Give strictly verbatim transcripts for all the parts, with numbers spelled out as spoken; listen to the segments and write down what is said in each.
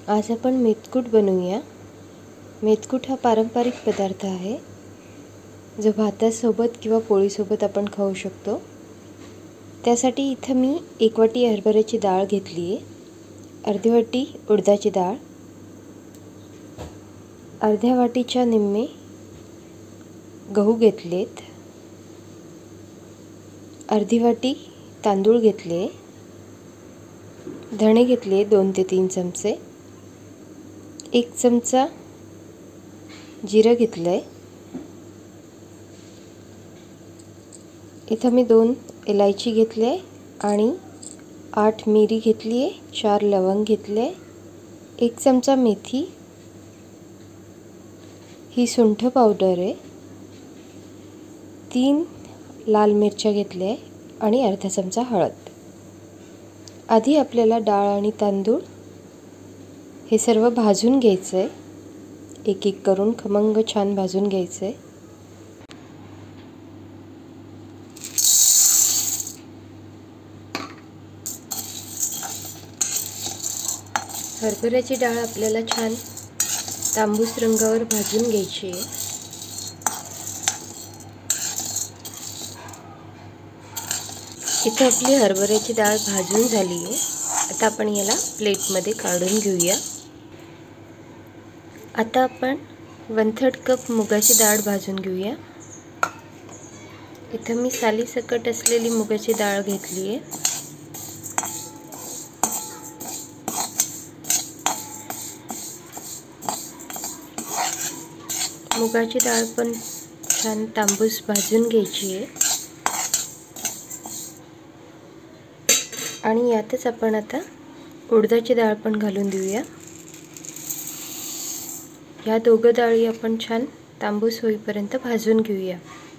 आज आपण मेथकूट बनवूया। मेथकूट हा पारंपरिक पदार्थ आहे जो भातासोबत किंवा पोळीसोबत आपण खाऊ शकतो। त्यासाठी इथे मी एक वाटी हरभऱ्याची डाळ घेतली आहे, अर्धी वाटी उडदाची डाळ, अर्ध्या वाटीच्या निम्मे गहू घेतलेत, अर्धी वाटी तांदूळ घेतले, धणे घेतले दोन ते तीन चमचे, एक चमचा जिरं घेतलंय, इथं मी दोन इलायची घेतले आणि आठ मिरी घेतली आहे, चार लवंग घेतले, एक चमचा मेथी, ही सुंठ पावडर आहे, तीन लाल मिरच्या घेतल्या आणि अर्धा चमचा हळद। आधी आपल्याला डाळ आणि तांदूळ हे सर्व भाजून घ्यायचं आहे, एक एक करून खमंग छान भाजून घ्यायचं आहे। हरभऱ्याची डाळ आपल्याला छान तांबूस रंगावर भाजून घ्यायची आहे। इथे आपली हरभऱ्याची डाळ भाजून झाली आहे। आता आपण याला प्लेटमध्ये काढून घेऊया। आता आपण वन थर्ड कप मुगाची डाळ भाजून घेऊया। इथे मी साली सकट असलेली मुगाची डाळ घेतली आहे। मुगाची डाळ पण छान तांबूस भाजून घ्यायची आहे आणि यातच आपण आता उडदाची डाळ पण घालून देऊया। या दोघं डाळी आपण छान तांबूस होईपर्यंत भाजून घेऊया।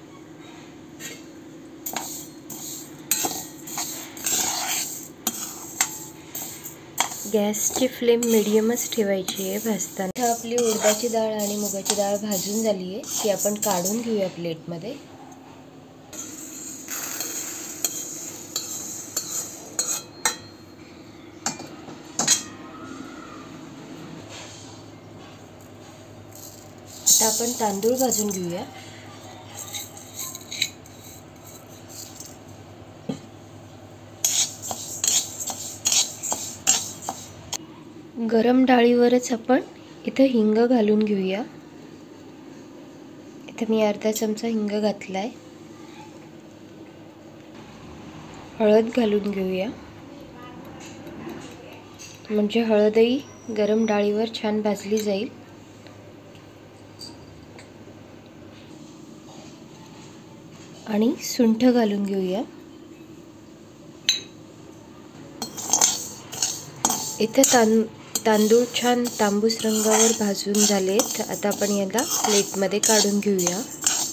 गॅसची फ्लेम मीडियमच ठेवायची आहे भाजताना। आपली उडदाची डाळ आणि मुगाची डाळ भाजून झाली आहे, ती आपण काढून घेऊया प्लेटमध्ये। आता आपण तांदूळ भाजून घेऊया। गरम डाळीवरच आपण इथं हिंग घालून घेऊया। इथं मी अर्धा चमचा हिंग घातलाय, हळद घालून घेऊया, म्हणजे हळदही गरम डाळीवर छान भाजली जाईल। आणि सुंठ घालून घेऊया। इथे तां तांदूळ छान तांबूस रंगावर भाजून झालेत। आता आपण याला प्लेटमध्ये काढून घेऊया।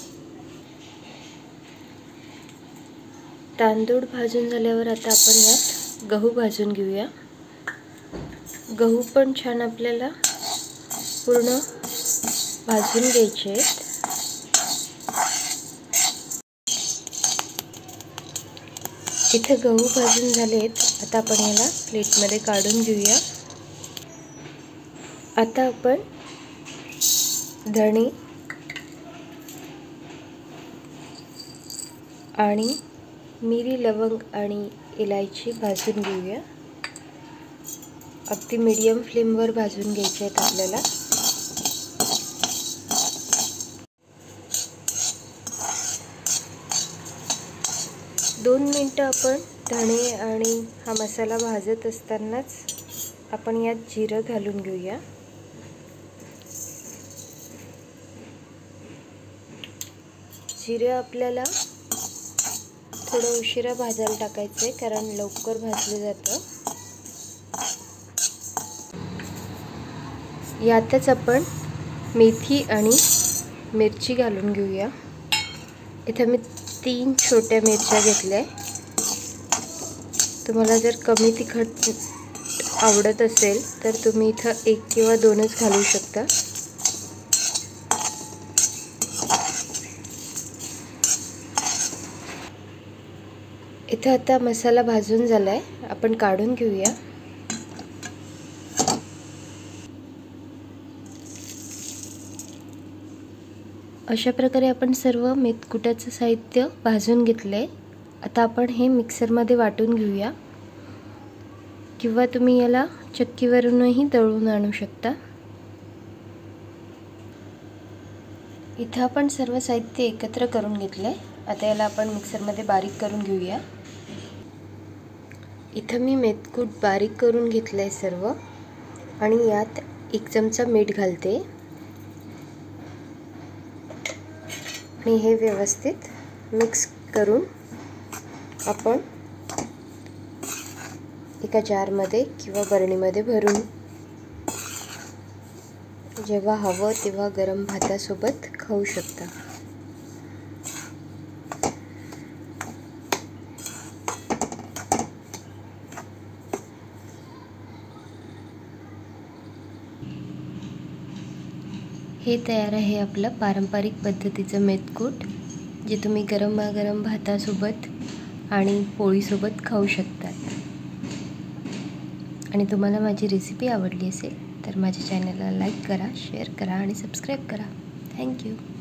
तांदूळ भाजून झाल्यावर आता आपण यात गहू भाजून घेऊया। गहू पण छान आपल्याला पूर्ण भाजून घ्यायचे आहेत। इथे गहू भाजून झालेत, आता आपण याला प्लेटमध्ये काढून घेऊया। आता आपण धणे आणि मिरी, लवंग आणि इलायची भाजून घेऊया। अगदी मीडियम फ्लेमवर भाजून घ्यायचे आहेत आपल्याला। दोन मिनटं आपण धणे आणि हा मसाला भाजत असतानाच आपण यात जिरं घालून घेऊया। जिरं आपल्याला थोडं उशिरा भाजायला टाकायचं आहे, कारण लवकर भाजलं जातं। यातच आपण मेथी आणि मिरची घालून घेऊया। इथं मी तीन छोट्या मिरच्या घेतल्या। तुम्हाला जर कमी तिखट आवडत असेल तर तुम्ही इथं एक किंवा दोनच घालू शकता। इथं आता मसाला भाजून झालाय, आपण काढून घेऊया। अशा प्रकारे आपण सर्व मेथकुटाचं साहित्य भाजून घेतलं आहे. आता आपण हे मिक्सरमध्ये वाटून घेऊया, किंवा तुम्ही याला चक्कीवरूनही दळून आणू शकता. इथं आपण सर्व साहित्य एकत्र करून घेतलं आहे. आता याला आपण मिक्सरमध्ये बारीक करून घेऊया. इथं मी मेथकूट बारीक करून घेतलं आहे सर्व, आणि यात एक चमचा मीठ घालते आणि हे व्यवस्थित मिक्स करून आपण एका जारमध्ये किंवा बरणीमध्ये भरून जेव्हा हवं तेव्हा गरम भातासोबत खाऊ शकता. हे तयार आहे आपलं पारंपरिक पद्धतीचं मेथकूट, जे तुम्ही गरमागरम भातासोबत आणि पोळीसोबत खाऊ शकता. आणि तुम्हाला माझी रेसिपी आवडली असेल तर माझ्या चॅनलला लाईक करा, शेअर करा आणि सबस्क्राईब करा. थँक्यू.